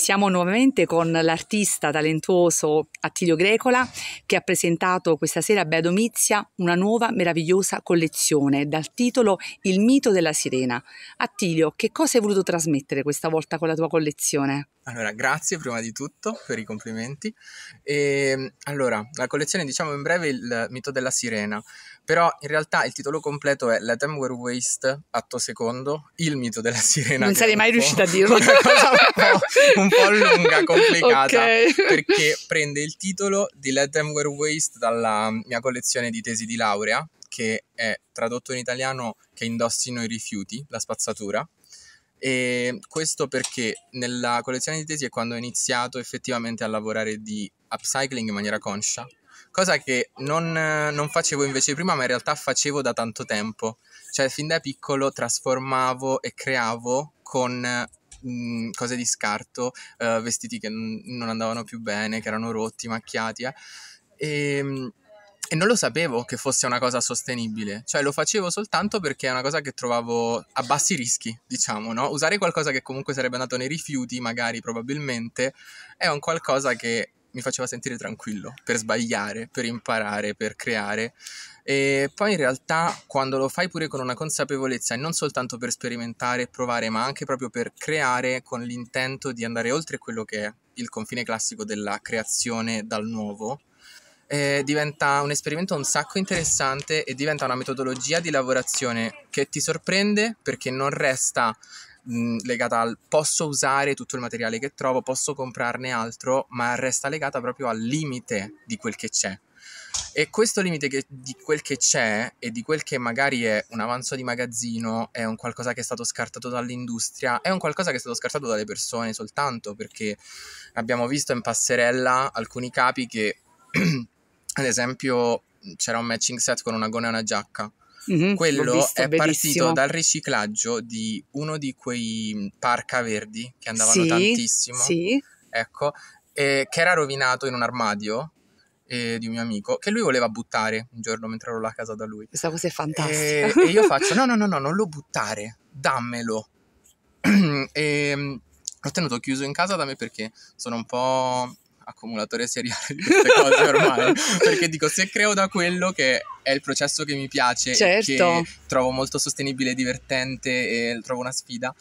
Siamo nuovamente con l'artista talentuoso Attilio Grecola, che ha presentato questa sera a Bea Domizia una nuova meravigliosa collezione dal titolo Il mito della sirena. Attilio, che cosa hai voluto trasmettere questa volta con la tua collezione? Allora, grazie prima di tutto per i complimenti. Allora, la collezione, diciamo in breve, Il mito della sirena, però in realtà il titolo completo è Let Them Wear Waste, atto secondo, Il mito della sirena. Non sarei mai riuscita a dirlo. Una cosa un po' lunga, complicata, Okay. perché prende il titolo di Let Them Wear Waste dalla mia collezione di tesi di laurea, che è tradotto in italiano Che indossino i rifiuti, la spazzatura. E questo perché nella collezione di tesi è quando ho iniziato effettivamente a lavorare di upcycling in maniera conscia, cosa che non facevo invece prima, ma in realtà facevo da tanto tempo. Cioè fin da piccolo trasformavo e creavo con cose di scarto, vestiti che non andavano più bene, che erano rotti, macchiati, e non lo sapevo che fosse una cosa sostenibile, cioè lo facevo soltanto perché è una cosa che trovavo a bassi rischi, diciamo, no? Usare qualcosa che comunque sarebbe andato nei rifiuti, magari, probabilmente, è un qualcosa che mi faceva sentire tranquillo, per sbagliare, per imparare, per creare. E poi in realtà quando lo fai pure con una consapevolezza e non soltanto per sperimentare e provare, ma anche proprio per creare con l'intento di andare oltre quello che è il confine classico della creazione dal nuovo, diventa un esperimento un sacco interessante e diventa una metodologia di lavorazione che ti sorprende perché non resta legata al posso usare tutto il materiale che trovo, posso comprarne altro, ma resta legata proprio al limite di quel che c'è. E questo limite di quel che c'è e di quel che magari è un avanzo di magazzino, è un qualcosa che è stato scartato dall'industria, è un qualcosa che è stato scartato dalle persone soltanto, perché abbiamo visto in passerella alcuni capi che ad esempio c'era un matching set con una gonna e una giacca. Quello visto, è bellissimo. partito dal riciclaggio di uno di quei parka verdi che andavano Sì, tantissimo, sì. ecco, che era rovinato in un armadio di un mio amico, che lui voleva buttare un giorno mentre ero là a casa da lui. Questa cosa è fantastica. E io faccio, no, non lo buttare, dammelo. E l'ho tenuto chiuso in casa da me perché sono un po' accumulatore seriale di queste cose ormai, perché dico, se creo da quello che è il processo che mi piace, Certo. che trovo molto sostenibile e divertente e trovo una sfida,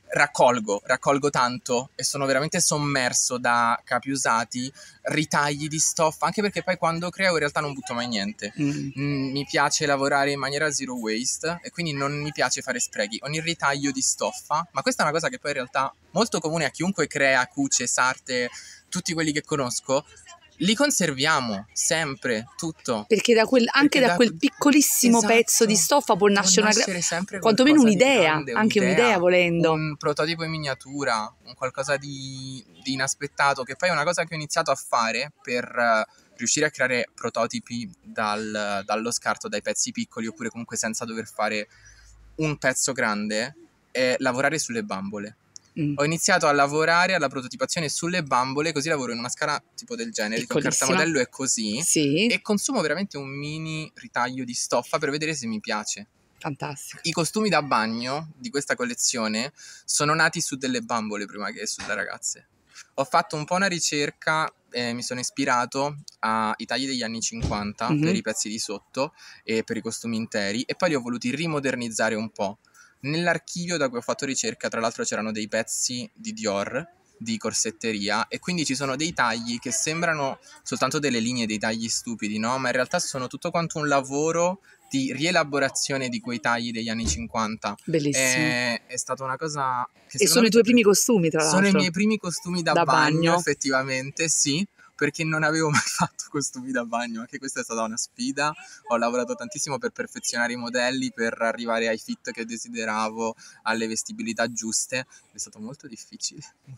raccolgo tanto e sono veramente sommerso da capi usati, ritagli di stoffa, anche perché poi quando creo in realtà non butto mai niente. Mi piace lavorare in maniera zero waste e quindi non mi piace fare sprechi. Ogni ritaglio di stoffa, ma questa è una cosa che poi in realtà molto comune a chiunque crea, cuce, sarte, tutti quelli che conosco, li conserviamo sempre, tutto. Perché anche da quel piccolissimo pezzo di stoffa può nascere sempre quantomeno un'idea, grande, anche un'idea volendo. Un prototipo in miniatura, un qualcosa di inaspettato, che poi è una cosa che ho iniziato a fare per riuscire a creare prototipi dallo scarto, dai pezzi piccoli, oppure comunque senza dover fare un pezzo grande, è lavorare sulle bambole. Ho iniziato a lavorare alla prototipazione sulle bambole, così lavoro in una scala tipo del genere, con cartamodello è così, sì. E consumo veramente un mini ritaglio di stoffa per vedere se mi piace. Fantastico. I costumi da bagno di questa collezione sono nati su delle bambole prima che sulle ragazze. Ho fatto un po' una ricerca, mi sono ispirato ai tagli degli anni 50 per i pezzi di sotto e per i costumi interi, e poi li ho voluti rimodernizzare un po'. Nell'archivio da cui ho fatto ricerca, tra l'altro, c'erano dei pezzi di Dior, di corsetteria, e quindi ci sono dei tagli che sembrano soltanto delle linee, dei tagli stupidi, no? Ma in realtà sono tutto quanto un lavoro di rielaborazione di quei tagli degli anni 50. Bellissimo. È stata una cosa che e sono i tuoi primi costumi, tra l'altro. Sono i miei primi costumi da bagno, effettivamente, sì, perché non avevo mai fatto costumi da bagno, anche questa è stata una sfida. Ho lavorato tantissimo per perfezionare i modelli, per arrivare ai fit che desideravo, alle vestibilità giuste. È stato molto difficile,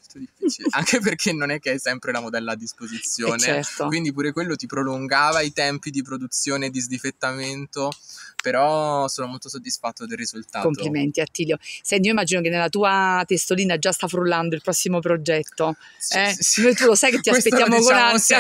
anche perché non è che hai sempre la modella a disposizione, certo. Quindi pure quello ti prolungava i tempi di produzione e di sdifettamento, però sono molto soddisfatto del risultato. Complimenti Attilio. Senti, io immagino che nella tua testolina già sta frullando il prossimo progetto. Sì. Noi tu lo sai che ti aspettiamo con ansia.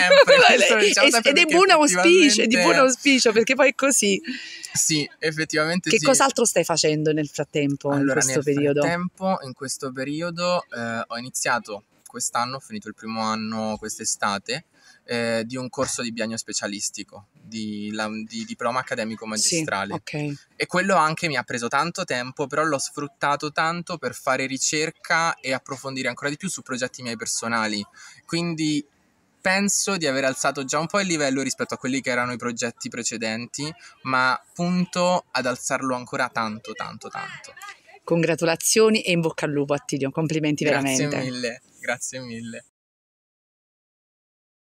Ed è buon auspicio, perché poi è così. Sì, effettivamente Che cos'altro stai facendo nel frattempo, allora, in questo periodo? In questo periodo ho iniziato quest'anno, ho finito il primo anno quest'estate, di un corso di biennio specialistico, di diploma accademico Sì, magistrale. ok. E quello anche mi ha preso tanto tempo, però l'ho sfruttato tanto per fare ricerca e approfondire ancora di più su progetti miei personali. Quindi penso di aver alzato già un po' il livello rispetto a quelli che erano i progetti precedenti, ma punto ad alzarlo ancora tanto, tanto, tanto. Congratulazioni e in bocca al lupo, Attilio, complimenti Grazie veramente. mille, grazie mille.